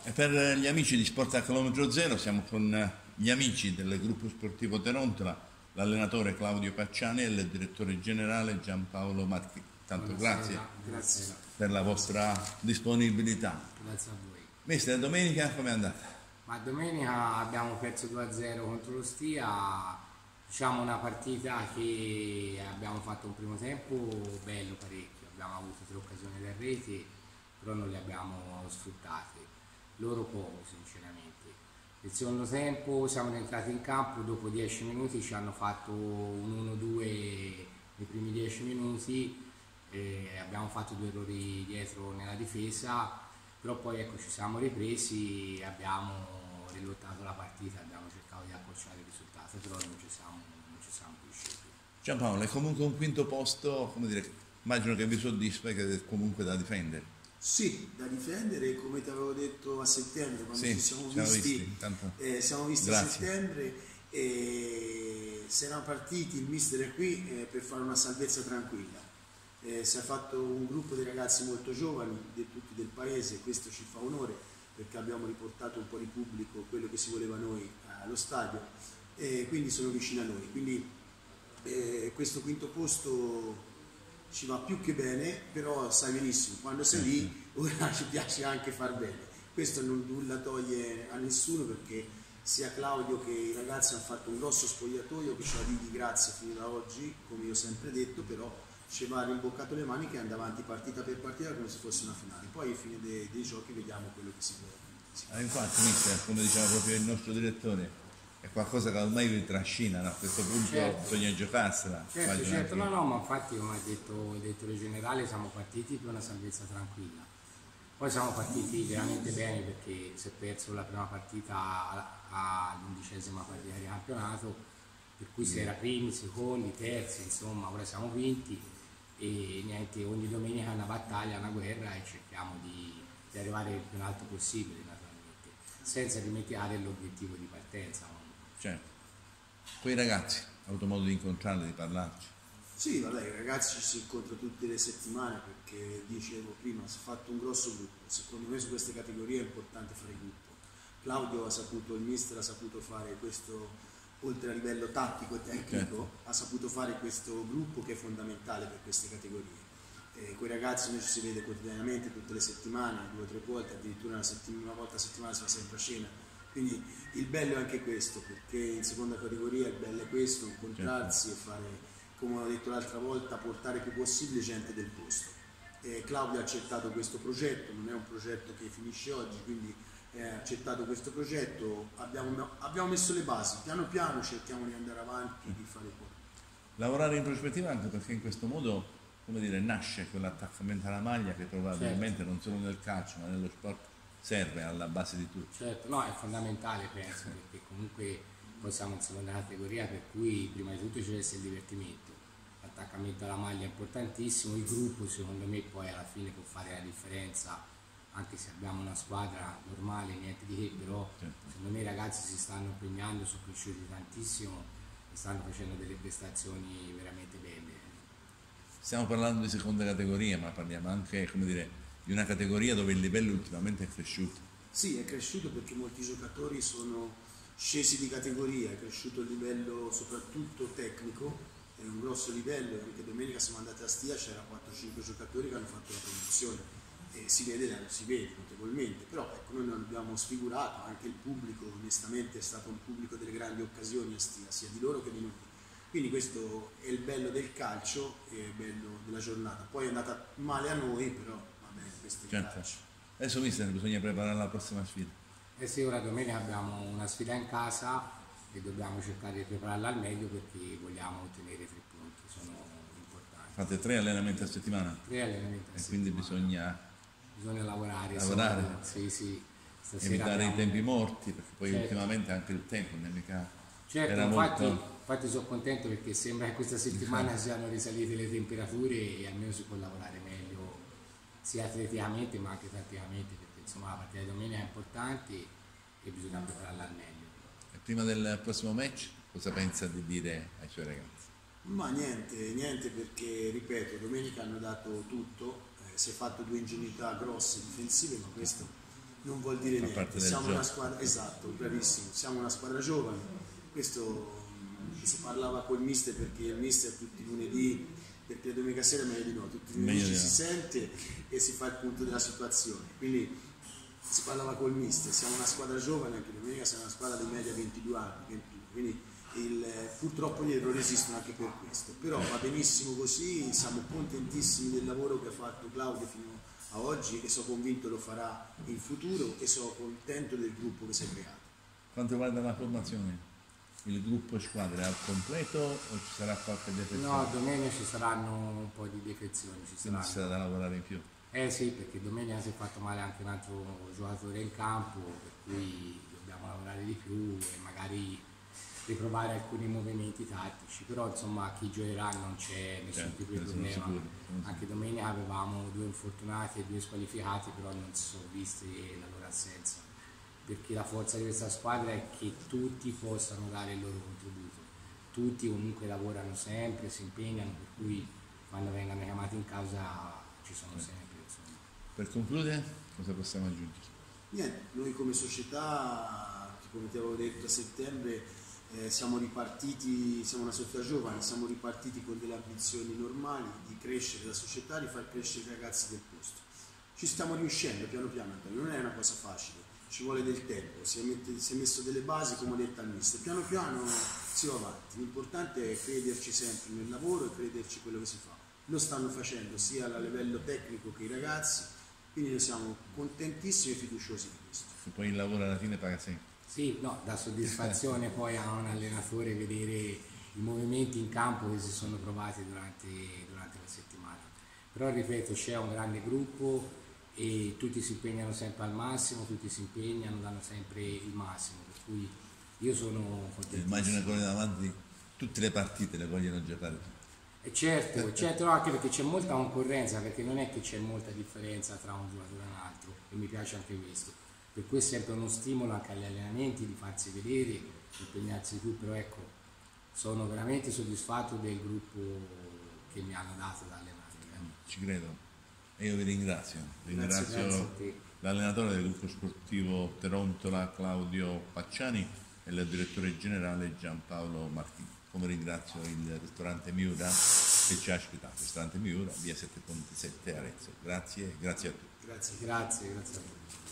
E per gli amici di Sport a Chilometro Zero siamo con gli amici del gruppo sportivo Terontola, l'allenatore Claudio Pacciani e il direttore generale Giampaolo Marchi. Tanto grazie per la vostra disponibilità. Grazie a voi. Mister, domenica com'è andata? Ma domenica abbiamo perso 2-0 contro lo Stia, diciamo una partita che abbiamo fatto un primo tempo bello parecchio, abbiamo avuto 3 occasioni da rete, però non le abbiamo sfruttate, loro poco sinceramente. Il secondo tempo siamo entrati in campo, dopo 10 minuti ci hanno fatto un 1-2 nei primi 10 minuti, abbiamo fatto 2 errori dietro nella difesa, però poi ecco, ci siamo ripresi, abbiamo rilottato la partita, abbiamo cercato di accorciare il risultato, però non ci siamo riusciti. Giampaolo, è comunque un quinto posto, come dire, immagino che vi soddisfa, che è comunque da difendere. Sì, da difendere, come ti avevo detto a settembre, quando Sì, ci siamo visti, siamo visti a grazie. settembre e si erano partiti, il mister è qui per fare una salvezza tranquilla. Si è fatto un gruppo di ragazzi molto giovani, tutti del paese, questo ci fa onore perché abbiamo riportato un po' di pubblico, quello che si voleva noi allo stadio, e quindi sono vicini a noi. Quindi questo quinto posto ci va più che bene, però sai benissimo, quando sei lì ora ci piace anche far bene. Questo non nulla toglie a nessuno, perché sia Claudio che i ragazzi hanno fatto un grosso spogliatoio che ci va di grazie fino da oggi, come io ho sempre detto, però ci va rimboccato le maniche e andava avanti partita per partita come se fosse una finale. Poi alla fine dei giochi vediamo quello che si può. Infatti, mister, come diceva proprio il nostro direttore, è qualcosa che ormai vi trascina, no? A questo punto bisogna giocarsela. Certo, no, ma infatti come ha detto il direttore generale siamo partiti per una salvezza tranquilla. Poi siamo partiti veramente bene perché si è perso la prima partita all'11ª partita di campionato, per cui si era primi, secondi, terzi, insomma ora siamo quinti e niente, ogni domenica è una battaglia, una guerra e cerchiamo di arrivare il più in alto possibile naturalmente, senza dimenticare l'obiettivo di partenza. Certo. Poi i ragazzi, ho avuto modo di incontrarli, di parlarci. Sì, vabbè, i ragazzi ci si incontra tutte le settimane perché, dicevo prima, si è fatto un grosso gruppo. Secondo me su queste categorie è importante fare gruppo. Claudio il mister ha saputo fare questo, oltre a livello tattico e tecnico, ha saputo fare questo gruppo che è fondamentale per queste categorie. Con i ragazzi noi ci si vede quotidianamente, tutte le settimane, 2 o 3 volte, addirittura una volta a settimana si va sempre a cena. Quindi il bello è anche questo, perché in seconda categoria il bello è questo, incontrarsi e fare, come ho detto l'altra volta, portare più possibile gente del posto. Claudio ha accettato questo progetto, non è un progetto che finisce oggi, quindi ha accettato questo progetto, abbiamo messo le basi, piano piano cerchiamo di andare avanti, di fare qua. Lavorare in prospettiva anche perché in questo modo, come dire, nasce quell'attaccamento alla maglia che probabilmente non solo nel calcio ma nello sport serve alla base di tutto. Certo, no, è fondamentale penso, perché comunque poi siamo in seconda categoria, per cui prima di tutto ci deve essere il divertimento, l'attaccamento alla maglia è importantissimo, il gruppo secondo me poi alla fine può fare la differenza, anche se abbiamo una squadra normale, niente di che, però secondo me i ragazzi si stanno impegnando, sono cresciuti tantissimo e stanno facendo delle prestazioni veramente belle. Stiamo parlando di seconda categoria, ma parliamo anche, come dire, di una categoria dove il livello ultimamente è cresciuto. Sì, è cresciuto perché molti giocatori sono scesi di categoria, è cresciuto il livello soprattutto tecnico, è un grosso livello, anche domenica siamo andati a Stia, c'era 4-5 giocatori che hanno fatto la promozione e si vede notevolmente, però ecco, noi non abbiamo sfigurato, anche il pubblico onestamente è stato un pubblico delle grandi occasioni a Stia, sia di loro che di noi. Quindi questo è il bello del calcio e il bello della giornata. Poi è andata male a noi, però vabbè, questo è il calcio. Adesso mister, bisogna preparare la prossima sfida. Eh sì, ora domenica abbiamo una sfida in casa e dobbiamo cercare di prepararla al meglio perché vogliamo ottenere 3 punti, sono importanti. Fate 3 allenamenti a settimana? 3 allenamenti a settimana. Quindi bisogna lavorare. Sì. Stasera evitare i tempi morti, perché poi ultimamente anche il tempo non è mica... Certo, infatti sono contento perché sembra che questa settimana siano risalite le temperature e almeno si può lavorare meglio sia atleticamente ma anche tatticamente, perché insomma la partita di domenica è importante e bisogna prepararla al meglio. E prima del prossimo match cosa pensa di dire ai suoi ragazzi? Ma niente perché ripeto, domenica hanno dato tutto, si è fatto 2 ingenuità grosse difensive, ma questo non vuol dire niente, siamo gioco. una squadra, esatto, bravissimo, siamo una squadra giovane, questo si parlava col mister perché il mister tutti i lunedì, perché la domenica sera meglio di no, tutti i lunedì ci si sente e si fa il punto della situazione, quindi si parlava col mister, siamo una squadra giovane, anche domenica siamo una squadra di media 22 anni, 21, quindi purtroppo gli errori esistono anche per questo, però va benissimo così, siamo contentissimi del lavoro che ha fatto Claudio fino a oggi e sono convinto lo farà in futuro e sono contento del gruppo che si è creato. Quanto riguarda la formazione, il gruppo squadra è al completo o ci sarà qualche defezione? No, domenica ci saranno un po' di defezioni, Quindi ci sarà da lavorare in più. Sì, perché domenica si è fatto male anche un altro giocatore in campo, per cui dobbiamo lavorare di più e magari riprovare alcuni movimenti tattici, però insomma chi giocherà non c'è nessun tipo di problema. Anche domenica avevamo 2 infortunati e 2 squalificati, però non si sono visti la loro assenza, perché la forza di questa squadra è che tutti possano dare il loro contributo, tutti comunque lavorano sempre, si impegnano, per cui quando vengono chiamati in causa ci sono sempre. Insomma. Per concludere, cosa possiamo aggiungere? Niente, noi come società, come ti avevo detto a settembre, siamo ripartiti, siamo una società giovane, siamo ripartiti con delle ambizioni normali di crescere la società, di far crescere i ragazzi del posto. Ci stiamo riuscendo piano piano, Antonio, non è una cosa facile, ci vuole del tempo, si è messo delle basi come ho detto al mister, piano piano si va avanti, l'importante è crederci sempre nel lavoro e crederci in quello che si fa. Lo stanno facendo sia a livello tecnico che i ragazzi, quindi noi siamo contentissimi e fiduciosi di questo. E poi il lavoro alla fine paga sempre. Sì, no, dà soddisfazione poi a un allenatore vedere i movimenti in campo che si sono provati durante la settimana. Però ripeto, c'è un grande gruppo e tutti si impegnano sempre al massimo, tutti si impegnano, danno sempre il massimo, per cui io sono contentissimo. Immagino che davanti tutte le partite le vogliono giocare. E certo, no, anche perché c'è molta concorrenza, perché non è che c'è molta differenza tra un giocatore e un altro, e mi piace anche questo. Per cui è sempre uno stimolo anche agli allenamenti di farsi vedere, di impegnarsi di più, però ecco, sono veramente soddisfatto del gruppo che mi hanno dato da allenare. Ci credo. E io vi ringrazio. Grazie l'allenatore del gruppo sportivo Terontola Claudio Pacciani e il direttore generale Giampaolo Martini. Come ringrazio il ristorante Miura che ci ha ospitato, ristorante Miura, via 7 Ponte 7 Arezzo. Grazie a tutti. Grazie. Grazie a tutti.